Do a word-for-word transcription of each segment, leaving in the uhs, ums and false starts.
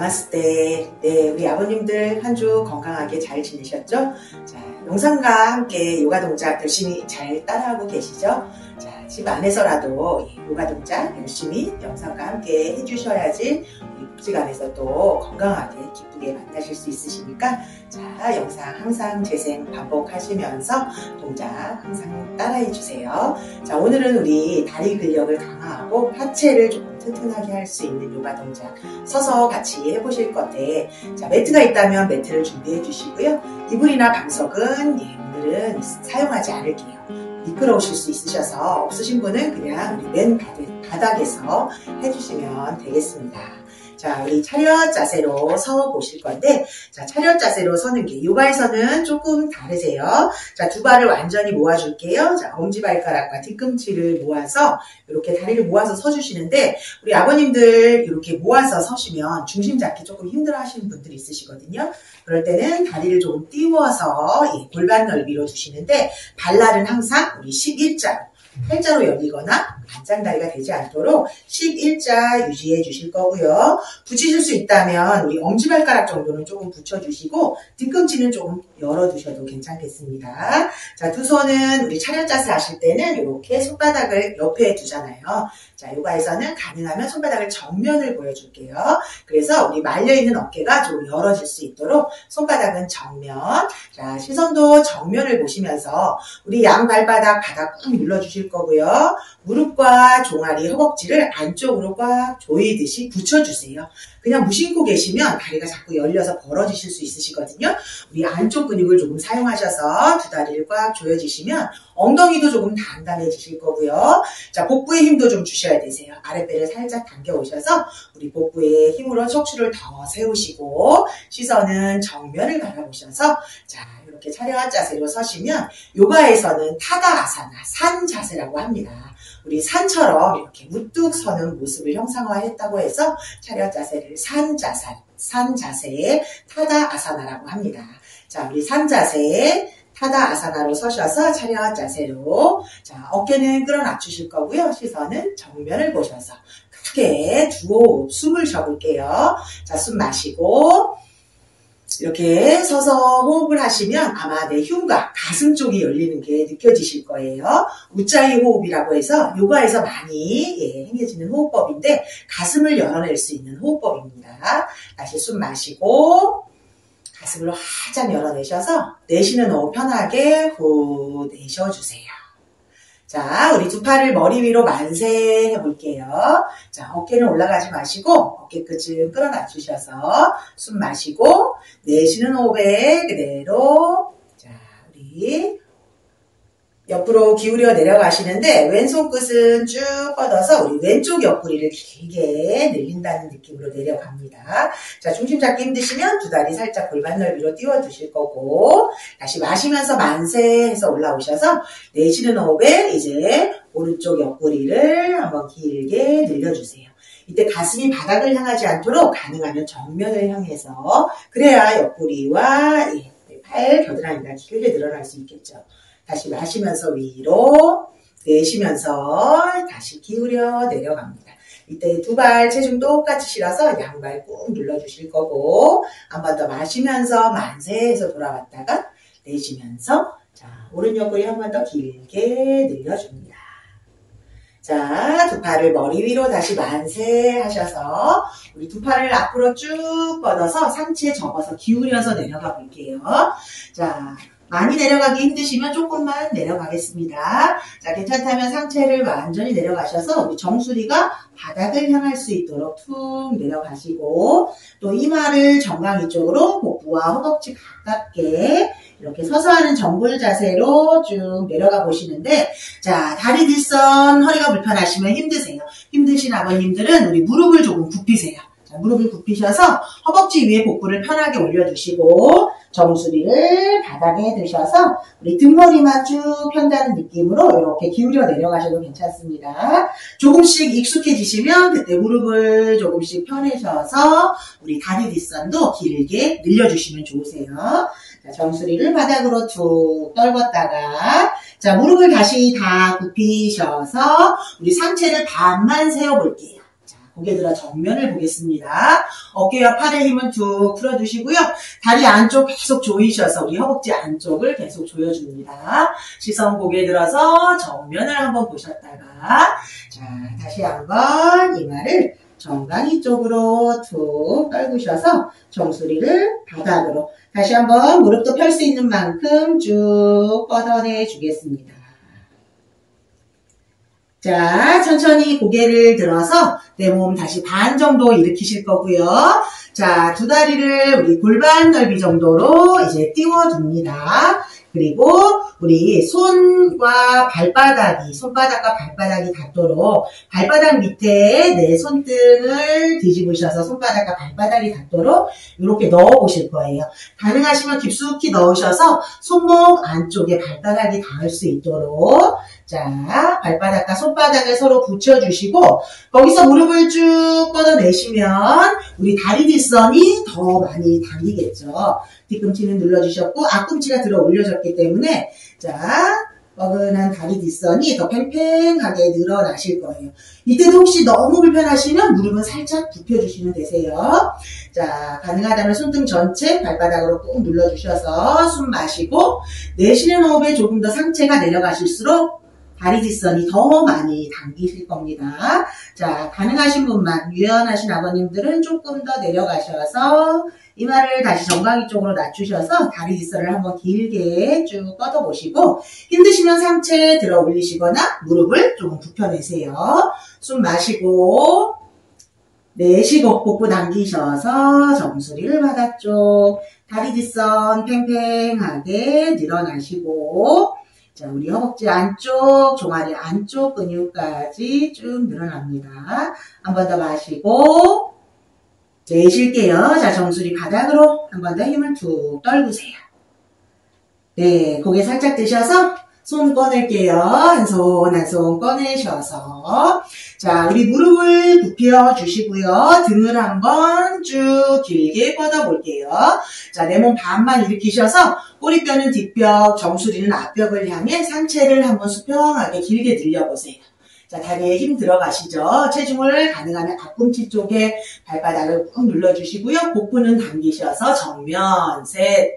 나마스테. 네, 우리 아버님들 한 주 건강하게 잘 지내셨죠? 자, 영상과 함께 요가 동작 열심히 잘 따라하고 계시죠? 자, 집 안에서라도 요가 동작 열심히 영상과 함께 해주셔야지 우리 복지관에서 또 건강하게 기쁘게 만나실 수 있으시니까, 자, 영상 항상 재생 반복하시면서 동작 항상 따라해 주세요. 자, 오늘은 우리 다리 근력을 강화하고 하체를 조금 튼튼하게 할 수 있는 요가 동작 서서 같이 해보실 건데, 자, 매트가 있다면 매트를 준비해 주시고요. 이불이나 방석은 예, 오늘은 사용하지 않을게요. 미끄러우실 수 있으셔서 없으신 분은 그냥 우리 맨 바닥에서 해주시면 되겠습니다. 자, 우리 차렷 자세로 서 보실 건데, 자, 차렷 자세로 서는 게 요가에서는 조금 다르세요. 자, 두 발을 완전히 모아줄게요. 자, 엄지발가락과 뒤꿈치를 모아서 이렇게 다리를 모아서 서주시는데, 우리 아버님들 이렇게 모아서 서시면 중심 잡기 조금 힘들어 하시는 분들이 있으시거든요. 그럴 때는 다리를 조금 띄워서 예, 골반 넓이로 두시는데, 발날은 항상 우리 십일 자로 팔자로 열리거나 안짱다리가 되지 않도록 십일 자 유지해 주실 거고요. 붙이실 수 있다면 우리 엄지발가락 정도는 조금 붙여주시고 뒤꿈치는 조금 열어두셔도 괜찮겠습니다. 자, 두 손은 우리 차렷 자세 하실 때는 이렇게 손바닥을 옆에 두잖아요. 자, 요가에서는 가능하면 손바닥을 정면을 보여줄게요. 그래서 우리 말려있는 어깨가 좀 열어질 수 있도록 손바닥은 정면, 자, 시선도 정면을 보시면서 우리 양발바닥 바닥 꾹 눌러주실 거고요. 무릎과 종아리, 허벅지를 안쪽으로 꽉 조이듯이 붙여주세요. 그냥 무심코 계시면 다리가 자꾸 열려서 벌어지실 수 있으시거든요. 우리 안쪽 근육을 조금 사용하셔서 두 다리를 꽉 조여주시면 엉덩이도 조금 단단해지실 거고요. 자, 복부에 힘도 좀 주셔야 되세요. 아랫배를 살짝 당겨 오셔서 우리 복부의 힘으로 척추를 더 세우시고 시선은 정면을 바라보셔서, 자, 이렇게 차렷 자세로 서시면 요가에서는 타다 아사나, 산 자세라고 합니다. 우리 산처럼 이렇게 우뚝 서는 모습을 형상화했다고 해서 차렷 자세를 산 자세, 산 자세에 타다 아사나라고 합니다. 자, 우리 산 자세에 타다 아사나로 서셔서 차렷 자세로, 자, 어깨는 끌어낮추실 거고요. 시선은 정면을 보셔서 크게 두 호흡 숨을 쉬어볼게요. 자, 숨 마시고 이렇게 서서 호흡을 하시면 아마 내 흉곽, 가슴 쪽이 열리는 게 느껴지실 거예요. 우짜이 호흡이라고 해서 요가에서 많이 예, 행해지는 호흡법인데 가슴을 열어낼 수 있는 호흡법입니다. 다시 숨 마시고 가슴을 활짝 열어내셔서 내쉬는 호흡 편하게 후 내쉬어주세요. 자, 우리 두 팔을 머리 위로 만세 해볼게요. 자, 어깨는 올라가지 마시고 어깨 끝은 끌어낮추셔서 숨 마시고 내쉬는 호흡에 그대로, 자, 우리 옆으로 기울여 내려가시는데 왼손 끝은 쭉 뻗어서 우리 왼쪽 옆구리를 길게 늘린다는 느낌으로 내려갑니다. 자, 중심 잡기 힘드시면 두 다리 살짝 골반 넓이로 띄워주실 거고, 다시 마시면서 만세 해서 올라오셔서 내쉬는 호흡에 이제 오른쪽 옆구리를 한번 길게 늘려주세요. 이때 가슴이 바닥을 향하지 않도록 가능하면 정면을 향해서, 그래야 옆구리와 예, 팔 겨드랑이가 길게 늘어날 수 있겠죠. 다시 마시면서 위로, 내쉬면서 다시 기울여 내려갑니다. 이때 두 발 체중 똑같이 실어서 양발 꾹 눌러주실 거고, 한 번 더 마시면서 만세해서 돌아왔다가 내쉬면서, 자, 오른 옆구리 한 번 더 길게 늘려줍니다. 자, 두 팔을 머리 위로 다시 만세 하셔서 우리 두 팔을 앞으로 쭉 뻗어서 상체에 접어서 기울여서 내려가 볼게요. 자, 많이 내려가기 힘드시면 조금만 내려가겠습니다. 자, 괜찮다면 상체를 완전히 내려가셔서 우리 정수리가 바닥을 향할 수 있도록 툭 내려가시고, 또 이마를 정강이 쪽으로 복부와 허벅지 가깝게 이렇게 서서 하는 정불 자세로 쭉 내려가 보시는데, 자, 다리 뒷선 허리가 불편하시면 힘드세요. 힘드신 아버님들은 우리 무릎을 조금 굽히세요. 자, 무릎을 굽히셔서 허벅지 위에 복부를 편하게 올려주시고 정수리를 바닥에 드셔서 우리 등머리만 쭉 편다는 느낌으로 이렇게 기울여 내려가셔도 괜찮습니다. 조금씩 익숙해지시면 그때 무릎을 조금씩 펴내셔서 우리 다리 뒷선도 길게 늘려주시면 좋으세요. 자, 정수리를 바닥으로 툭 떨궜다가, 자, 무릎을 다시 다 굽히셔서 우리 상체를 반만 세워볼게요. 자, 고개 들어 정면을 보겠습니다. 어깨와 팔의 힘은 툭 풀어주시고요. 다리 안쪽 계속 조이셔서 우리 허벅지 안쪽을 계속 조여줍니다. 시선 고개 들어서 정면을 한번 보셨다가 자 다시 한번 이마를 정강이 쪽으로 툭 떨구셔서 정수리를 바닥으로 다시 한번 무릎도 펼 수 있는 만큼 쭉 뻗어내 주겠습니다. 자, 천천히 고개를 들어서 내 몸 다시 반 정도 일으키실 거고요. 자, 두 다리를 우리 골반 넓이 정도로 이제 띄워둡니다. 그리고 우리 손과 발바닥이, 손바닥과 발바닥이 닿도록 발바닥 밑에 내 손등을 뒤집으셔서 손바닥과 발바닥이 닿도록 이렇게 넣어보실 거예요. 가능하시면 깊숙이 넣으셔서 손목 안쪽에 발바닥이 닿을 수 있도록 자, 발바닥과 손바닥을 서로 붙여주시고 거기서 무릎을 쭉 뻗어내시면 우리 다리 뒷선이 더 많이 당기겠죠. 뒤꿈치는 눌러주셨고 앞꿈치가 들어 올려졌기 때문에 자 뻐근한 다리 뒷선이 더 팽팽하게 늘어나실 거예요. 이때도 혹시 너무 불편하시면 무릎은 살짝 굽혀주시면 되세요. 자 가능하다면 손등 전체 발바닥으로 꾹 눌러주셔서 숨 마시고 내쉬는 호흡에 조금 더 상체가 내려가실수록 다리 뒷선이 더 많이 당기실 겁니다. 자, 가능하신 분만, 유연하신 아버님들은 조금 더 내려가셔서 이마를 다시 정강이 쪽으로 낮추셔서 다리 뒷선을 한번 길게 쭉 뻗어보시고 힘드시면 상체 들어 올리시거나 무릎을 조금 굽혀내세요. 숨 마시고 내쉬고 복부 당기셔서 정수리를 바닥 쪽 다리 뒷선 팽팽하게 늘어나시고 자, 우리 허벅지 안쪽, 종아리 안쪽 근육까지 쭉 늘어납니다. 한 번 더 마시고 내쉴게요. 자, 정수리 바닥으로 한 번 더 힘을 툭 떨구세요. 네, 고개 살짝 드셔서 손 꺼낼게요. 한 손 한 손 꺼내셔서 자, 우리 무릎을 굽혀 주시고요. 등을 한번 쭉 길게 뻗어 볼게요. 자, 내 몸 반만 일으키셔서 꼬리뼈는 뒷벽, 정수리는 앞벽을 향해 상체를 한번 수평하게 길게 늘려보세요. 자, 다리에 힘 들어가시죠. 체중을 가능하면 앞꿈치 쪽에 발바닥을 꾹 눌러주시고요. 복부는 당기셔서 정면, 셋,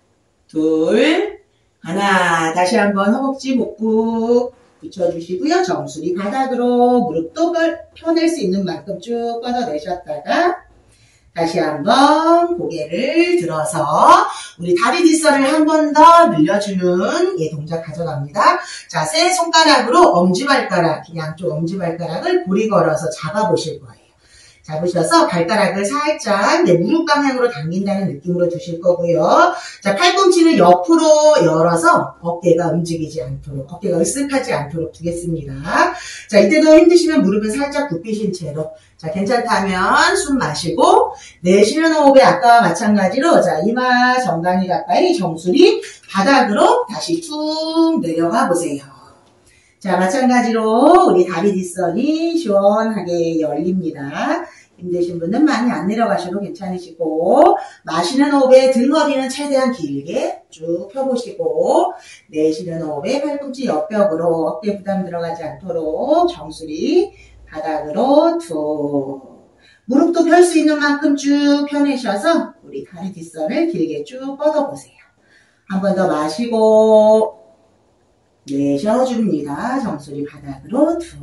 둘, 하나. 다시 한번 허벅지, 복부 붙여주시고요. 정수리 바닥으로 무릎도 펴낼 수 있는 만큼 쭉 뻗어내셨다가 다시 한번 고개를 들어서 우리 다리 뒷선을 한 번 더 늘려주는 예, 동작 가져갑니다. 자, 세 손가락으로 엄지발가락, 양쪽 엄지발가락을 고리 걸어서 잡아보실 거예요. 잡으셔서 발가락을 살짝 내 무릎 방향으로 당긴다는 느낌으로 두실 거고요. 자, 팔꿈치는 옆으로 열어서 어깨가 움직이지 않도록, 어깨가 으쓱하지 않도록 두겠습니다. 자, 이때도 힘드시면 무릎은 살짝 굽히신 채로 자, 괜찮다면 숨 마시고 내쉬는 호흡에 아까와 마찬가지로 자, 이마 정강이 가까이 정수리 바닥으로 다시 툭 내려가 보세요. 자, 마찬가지로 우리 다리 뒷선이 시원하게 열립니다. 힘드신 분은 많이 안 내려가셔도 괜찮으시고 마시는 호흡에 등 허리는 최대한 길게 쭉 펴보시고 내쉬는 호흡에 팔꿈치 옆벽으로 어깨 부담 들어가지 않도록 정수리 바닥으로 툭 무릎도 펼 수 있는 만큼 쭉 펴내셔서 우리 다리 뒷선을 길게 쭉 뻗어보세요. 한 번 더 마시고 내쉬어줍니다. 정수리 바닥으로 툭.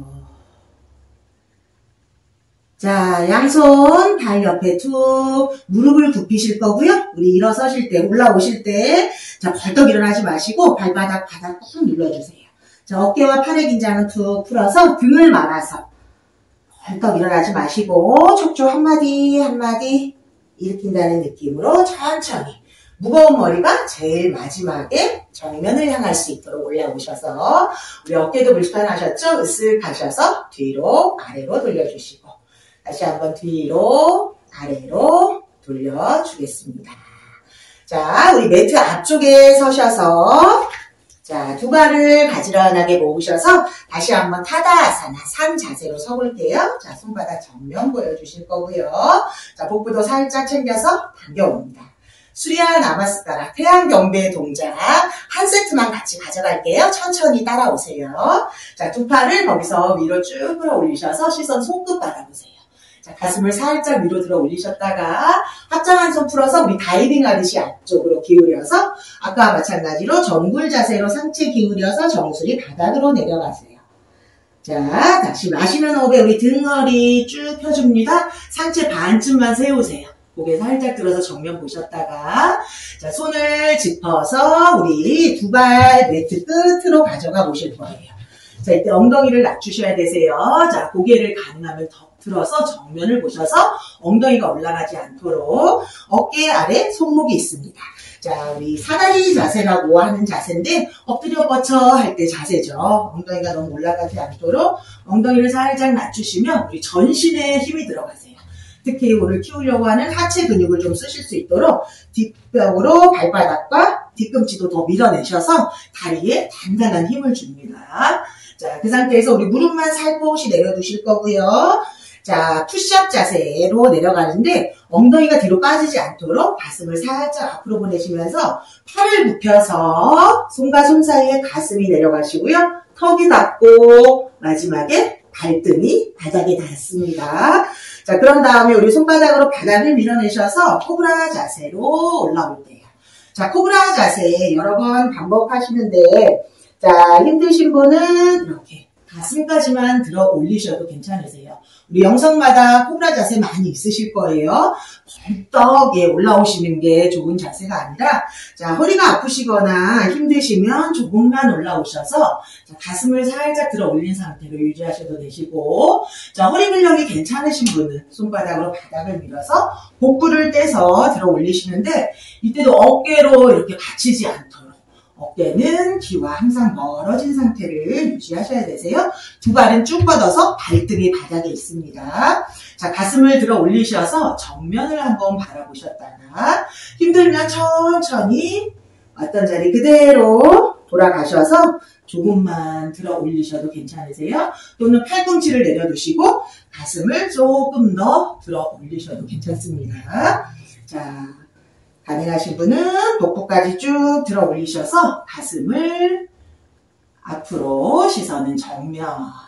자, 양손 발 옆에 툭 무릎을 굽히실 거고요. 우리 일어서실 때, 올라오실 때 자, 벌떡 일어나지 마시고 발바닥 바닥 꾹 눌러주세요. 자, 어깨와 팔의 긴장은 툭 풀어서 등을 말아서 벌떡 일어나지 마시고 척추 한마디 한마디 일으킨다는 느낌으로 천천히 무거운 머리가 제일 마지막에 정면을 향할 수 있도록 올라오셔서 우리 어깨도 불편하셨죠? 으쓱하셔서 뒤로 아래로 돌려주시고 다시 한번 뒤로 아래로 돌려주겠습니다. 자, 우리 매트 앞쪽에 서셔서 자, 두 발을 가지런하게 모으셔서 다시 한번 타다아사나 산 자세로 서볼게요. 자, 손바닥 정면 보여주실 거고요. 자, 복부도 살짝 챙겨서 당겨옵니다. 수리아 나마스카라 태양 경배 동작 한 세트만 같이 가져갈게요. 천천히 따라오세요. 자, 두 팔을 거기서 위로 쭉 끌어올리셔서 시선 손끝 받아보세요. 자, 가슴을 살짝 위로 들어 올리셨다가 합장 한 손 풀어서 우리 다이빙 하듯이 앞쪽으로 기울여서 아까와 마찬가지로 정굴 자세로 상체 기울여서 정수리 바닥으로 내려가세요. 자, 다시 마시는 호흡에 우리 등허리 쭉 펴줍니다. 상체 반쯤만 세우세요. 고개 살짝 들어서 정면 보셨다가 자, 손을 짚어서 우리 두 발 매트 끝으로 가져가 보실 거예요. 자, 이때 엉덩이를 낮추셔야 되세요. 자, 고개를 가능하면 더 들어서 정면을 보셔서 엉덩이가 올라가지 않도록 어깨 아래 손목이 있습니다. 자, 우리 사다리 자세라고 하는 자세인데 엎드려 뻗쳐 할 때 자세죠. 엉덩이가 너무 올라가지 않도록 엉덩이를 살짝 낮추시면 우리 전신에 힘이 들어가세요. 특히 오늘 키우려고 하는 하체 근육을 좀 쓰실 수 있도록 뒷벽으로 발바닥과 뒤꿈치도 더 밀어내셔서 다리에 단단한 힘을 줍니다. 자, 그 상태에서 우리 무릎만 살포시 내려두실 거고요. 자, 푸시업 자세로 내려가는데 엉덩이가 뒤로 빠지지 않도록 가슴을 살짝 앞으로 보내시면서 팔을 굽혀서 손과 손 사이에 가슴이 내려가시고요. 턱이 닿고 마지막에 발등이 바닥에 닿습니다. 자, 그런 다음에 우리 손바닥으로 바닥을 밀어내셔서 코브라 자세로 올라올 때요. 자, 코브라 자세 여러 번 반복하시는데 자, 힘드신 분은 이렇게 가슴까지만 들어 올리셔도 괜찮으세요. 우리 영상마다 코브라 자세 많이 있으실 거예요. 벌떡 예, 올라오시는 게 좋은 자세가 아니라 자, 허리가 아프시거나 힘드시면 조금만 올라오셔서 자, 가슴을 살짝 들어 올린 상태로 유지하셔도 되시고 자, 허리 근력이 괜찮으신 분은 손바닥으로 바닥을 밀어서 복부를 떼서 들어 올리시는데 이때도 어깨로 이렇게 받치지 않도록 어깨는 귀와 항상 멀어진 상태를 유지하셔야 되세요. 두 발은 쭉 뻗어서 발등이 바닥에 있습니다. 자, 가슴을 들어 올리셔서 정면을 한번 바라보셨다가 힘들면 천천히 왔던 자리 그대로 돌아가셔서 조금만 들어 올리셔도 괜찮으세요. 또는 팔꿈치를 내려두시고 가슴을 조금 더 들어 올리셔도 괜찮습니다. 자, 가능하신 분은 복부까지 쭉 들어 올리셔서 가슴을 앞으로 시선은 정면.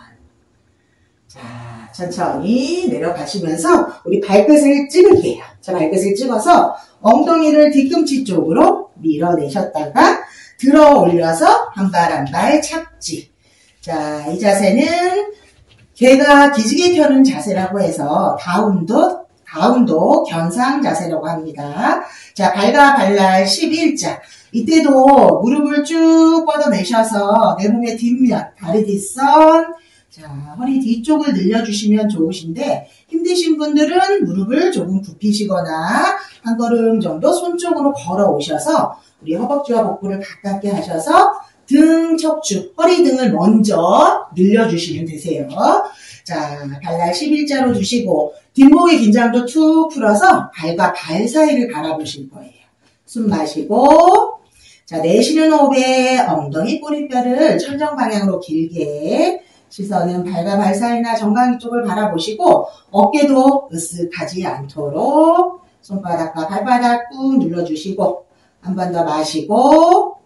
자, 천천히 내려가시면서 우리 발끝을 찍을게요. 자, 발끝을 찍어서 엉덩이를 뒤꿈치 쪽으로 밀어내셨다가 들어 올려서 한 발 한 발 착지. 자, 이 자세는 개가 기지개 펴는 자세라고 해서 다운도 다운도 견상 자세라고 합니다. 자, 발과 발날 십일 자. 이때도 무릎을 쭉 뻗어내셔서 내 몸의 뒷면, 다리 뒷선, 자, 허리 뒤쪽을 늘려주시면 좋으신데 힘드신 분들은 무릎을 조금 굽히시거나 한 걸음 정도 손 쪽으로 걸어오셔서 우리 허벅지와 복부를 가깝게 하셔서 등, 척추, 허리 등을 먼저 늘려주시면 되세요. 자, 발날 십일 자로 두시고 뒷목의 긴장도 툭 풀어서 발과 발 사이를 바라보실 거예요. 숨 마시고 자, 내쉬는 호흡에 엉덩이 꼬리뼈를 천정 방향으로 길게 시선은 발과 발 사이나 정강이 쪽을 바라보시고 어깨도 으쓱하지 않도록 손바닥과 발바닥 꾹 눌러주시고 한 번 더 마시고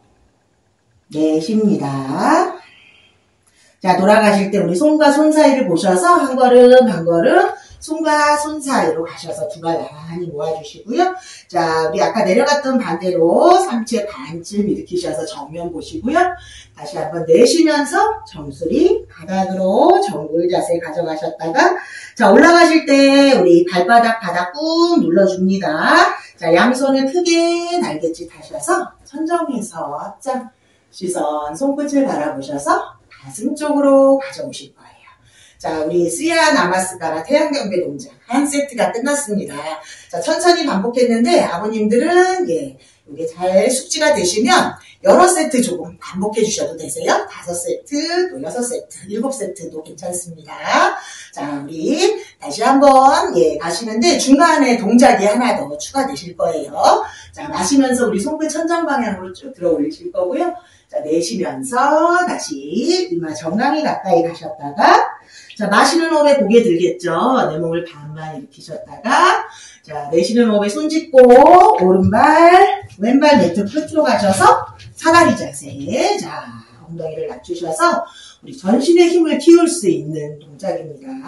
내쉽니다. 자, 돌아가실 때 우리 손과 손 사이를 보셔서 한 걸음 한 걸음 손과 손 사이로 가셔서 두 발 나란히 모아주시고요. 자, 우리 아까 내려갔던 반대로 상체 반쯤 일으키셔서 정면 보시고요. 다시 한번 내쉬면서 정수리 바닥으로 정굴 자세 가져가셨다가 자, 올라가실 때 우리 발바닥 바닥 꾹 눌러줍니다. 자, 양손을 크게 날개짓 하셔서 천정에서 앞장 시선 손끝을 바라보셔서 가슴 쪽으로 가져오실 거예요. 자, 우리 스야 나마스카라 태양경배 동작 한 세트가 끝났습니다. 자, 천천히 반복했는데 아버님들은 예, 이게 잘 숙지가 되시면 여러 세트 조금 반복해 주셔도 되세요. 다섯 세트, 또 여섯 세트, 일곱 세트도 괜찮습니다. 자, 우리 다시 한번 예, 가시는데 중간에 동작이 하나 더 추가되실 거예요. 자, 마시면서 우리 손끝 천장 방향으로 쭉 들어 올리실 거고요. 자, 내쉬면서 다시 이마 정강이 가까이 가셨다가 자, 마시는 호흡에 고개 들겠죠. 내 몸을 반만 일으키셨다가 자, 내쉬는 호흡에 손 짚고 오른발, 왼발 매트 끝으로 가셔서 사다리 자세. 자, 엉덩이를 낮추셔서 우리 전신의 힘을 키울 수 있는 동작입니다.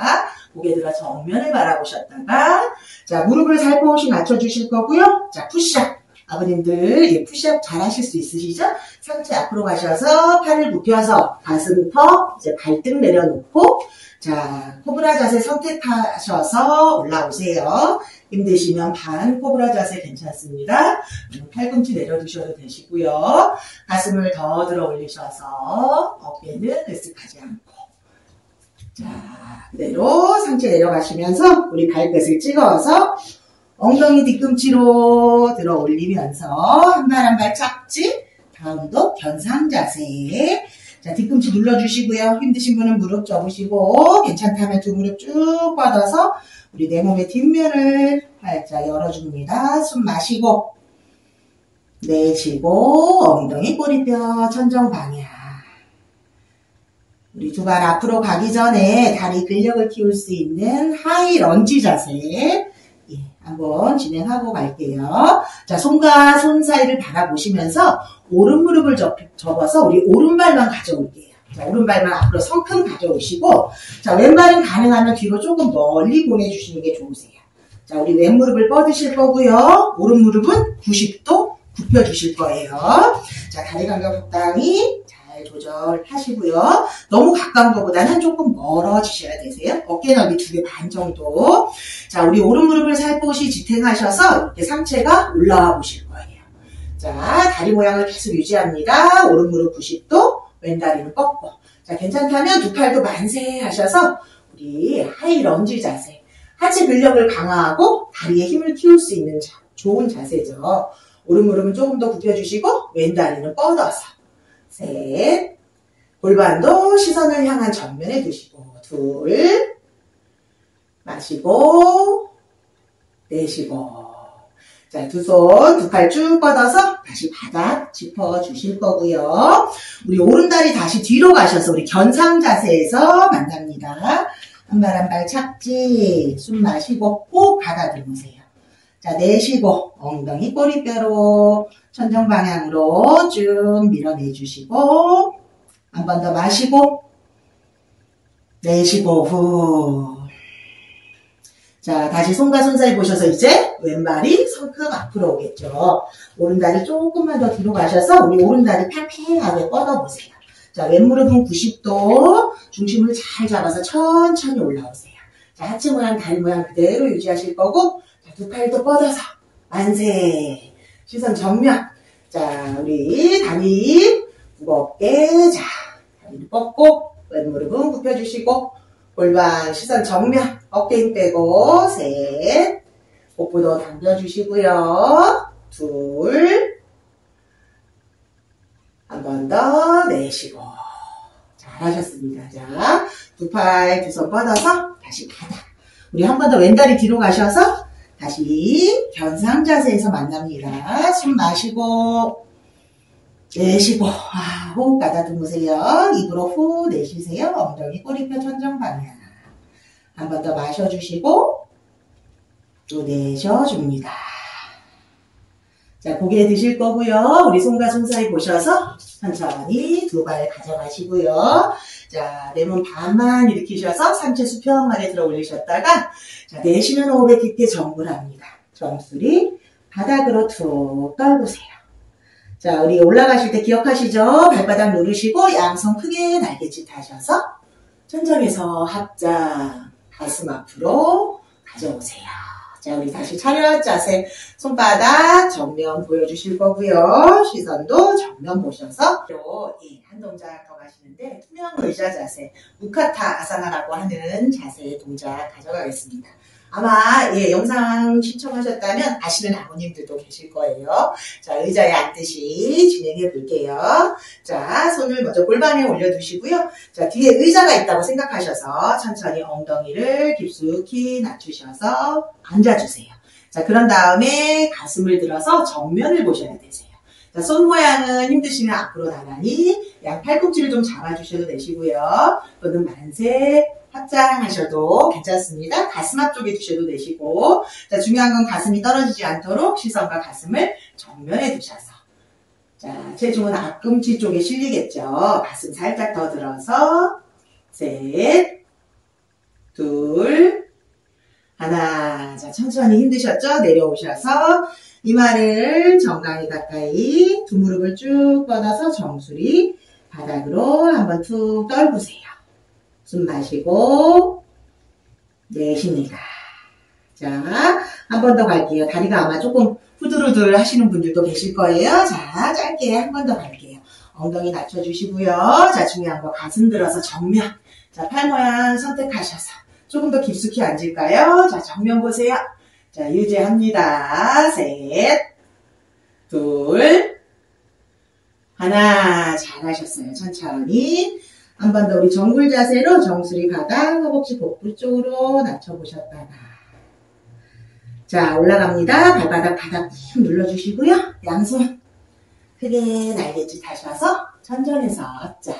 고개 들어 정면을 바라보셨다가, 자, 무릎을 살포시 낮춰주실 거고요. 자, 푸시업. 아버님들, 예, 푸시업 잘 하실 수 있으시죠? 상체 앞으로 가셔서 팔을 굽혀서 가슴부터 이제 발등 내려놓고, 자, 코브라 자세 선택하셔서 올라오세요. 힘드시면 반 코브라 자세 괜찮습니다. 팔꿈치 내려두셔도 되시고요. 가슴을 더 들어 올리셔서 어깨는 으쓱하지 않고. 자, 그대로 상체 내려가시면서 우리 발끝을 찍어서 엉덩이 뒤꿈치로 들어 올리면서 한 발 한 발 착지. 다음도 견상 자세. 자, 뒤꿈치 눌러주시고요. 힘드신 분은 무릎 접으시고, 괜찮다면 두 무릎 쭉 뻗어서 우리 내 몸의 뒷면을 활짝 열어줍니다. 숨 마시고, 내쉬고, 엉덩이 꼬리뼈 천정 방향. 우리 두 발 앞으로 가기 전에 다리 근력을 키울 수 있는 하이 런지 자세. 예, 한번 진행하고 갈게요. 자, 손과 손 사이를 바라보시면서 오른 무릎을 접, 접어서 우리 오른발만 가져올게요. 자, 오른발만 앞으로 성큼 가져오시고, 자, 왼발은 가능하면 뒤로 조금 멀리 보내주시는 게 좋으세요. 자, 우리 왼무릎을 뻗으실 거고요. 오른 무릎은 구십 도 굽혀주실 거예요. 자, 다리 간격 적당히 잘 조절하시고요. 너무 가까운 것보다는 조금 멀어지셔야 되세요. 어깨 넓이 두 개 반 정도. 자, 우리 오른 무릎을 살포시 지탱하셔서 이렇게 상체가 올라와 보실 거예요. 자, 다리 모양을 계속 유지합니다. 오른 무릎 구십 도, 왼 다리는 뻗고. 자, 괜찮다면 두 팔도 만세 하셔서 우리 하이 런지 자세. 하체 근력을 강화하고 다리에 힘을 키울 수 있는 자, 좋은 자세죠. 오른 무릎은 조금 더 굽혀주시고 왼 다리는 뻗어서. 셋. 골반도 시선을 향한 전면에 두시고. 둘. 마시고. 내쉬고. 자, 두 손, 두 팔 쭉 뻗어서 다시 바닥 짚어주실 거고요. 우리 오른다리 다시 뒤로 가셔서 우리 견상 자세에서 만납니다. 한 발 한 발 착지, 숨 마시고 꼭 가다듬으세요. 자, 내쉬고 엉덩이 꼬리뼈로 천정 방향으로 쭉 밀어내주시고 한 번 더 마시고 내쉬고 후. 자, 다시 손과 손 사이 보셔서 이제 왼발이 성큼 앞으로 오겠죠. 오른다리 조금만 더 뒤로 가셔서 우리 오른다리 팽팽하게 뻗어보세요. 자, 왼무릎은 구십 도 중심을 잘 잡아서 천천히 올라오세요. 자, 하체 모양, 다리 모양 그대로 유지하실 거고, 자, 두 팔도 뻗어서 만세. 시선 정면. 자, 우리 다리 무겁게, 자, 다리를 뻗고 왼무릎은 굽혀주시고 골반 시선 정면, 어깨 힘 빼고, 셋, 복부도 당겨주시고요, 둘, 한 번 더 내쉬고, 잘하셨습니다. 자, 두 팔, 두 손 뻗어서 다시 바닥. 우리 한 번 더 왼다리 뒤로 가셔서 다시 견상 자세에서 만납니다. 숨 마시고, 내쉬고, 아, 호흡 가다듬으세요. 입으로 후 내쉬세요. 엉덩이 꼬리뼈 천정 방향. 한 번 더 마셔주시고, 또 내쉬어줍니다. 자, 고개 드실 거고요. 우리 손과 손 사이 보셔서 천천히 두 발 가져가시고요. 자, 내 몸 반만 일으키셔서 상체 수평하게 들어 올리셨다가, 자, 내쉬는 호흡에 깊게 정굴 합니다. 정수리 바닥으로 툭 떨구세요. 자, 우리 올라가실 때 기억하시죠? 발바닥 누르시고 양손 크게 날개짓 하셔서 천장에서 합장, 가슴 앞으로 가져오세요. 자, 우리 다시 차렷 자세, 손바닥 정면 보여주실 거고요. 시선도 정면 보셔서 또 예, 한 동작 더 가시는데 투명 의자 자세, 우카타 아사나라고 하는 자세의 동작 가져가겠습니다. 아마 예, 영상 시청하셨다면 아시는 아버님들도 계실 거예요. 자, 의자에 앉듯이 진행해 볼게요. 자, 손을 먼저 골반에 올려두시고요. 자, 뒤에 의자가 있다고 생각하셔서 천천히 엉덩이를 깊숙이 낮추셔서 앉아주세요. 자, 그런 다음에 가슴을 들어서 정면을 보셔야 되세요. 자, 손 모양은 힘드시면 앞으로 나란히 양 팔꿈치를 좀 잡아주셔도 되시고요. 또는 만세, 합장하셔도 괜찮습니다. 가슴 앞쪽에 두셔도 되시고, 자, 중요한 건 가슴이 떨어지지 않도록 시선과 가슴을 정면에 두셔서, 자, 체중은 앞꿈치 쪽에 실리겠죠. 가슴 살짝 더 들어서, 셋, 둘, 하나. 자, 천천히 힘드셨죠? 내려오셔서 이마를 정강이 가까이 두 무릎을 쭉 뻗어서 정수리 바닥으로 한번 툭 떨구세요. 숨 마시고 내쉽니다. 자, 한 번 더 갈게요. 다리가 아마 조금 후들후들 하시는 분들도 계실 거예요. 자, 짧게 한 번 더 갈게요. 엉덩이 낮춰주시고요. 자, 중요한 거 가슴 들어서 정면. 자, 팔 모양 선택하셔서 조금 더 깊숙이 앉을까요? 자, 정면 보세요. 자, 유지합니다. 셋, 둘, 하나. 잘하셨어요. 천천히. 한 번 더 우리 정굴 자세로 정수리 바닥, 허벅지 복부 쪽으로 낮춰보셨다가. 자, 올라갑니다. 발바닥 바닥 꾹 눌러주시고요. 양손 크게 날개짓 하셔서 천천히서 자,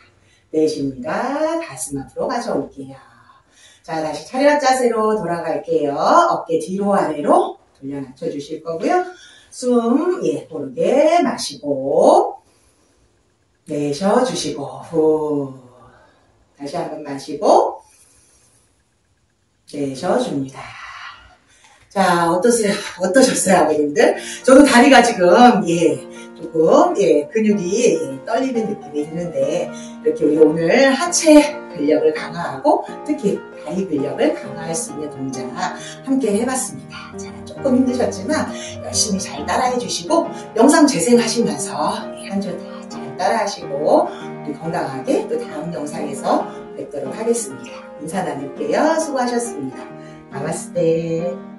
내쉽니다. 가슴 앞으로 가져올게요. 자, 다시 차렷 자세로 돌아갈게요. 어깨 뒤로 아래로 돌려 낮춰주실 거고요. 숨, 예, 고르게 마시고, 내쉬어주시고, 후. 다시 한번 마시고, 내쉬어줍니다. 자, 어떠세요? 어떠셨어요, 아버님들? 저도 다리가 지금, 예, 조금, 예, 근육이 예, 떨리는 느낌이 드는데, 이렇게 우리 오늘 하체 근력을 강화하고, 특히 다리 근력을 강화할 수 있는 동작 함께 해봤습니다. 자, 조금 힘드셨지만, 열심히 잘 따라해 주시고, 영상 재생하시면서 한 줄 다 잘 따라하시고, 우리 건강하게 또 다음 영상에서 뵙도록 하겠습니다. 인사 나눌게요. 수고하셨습니다. 나마스테.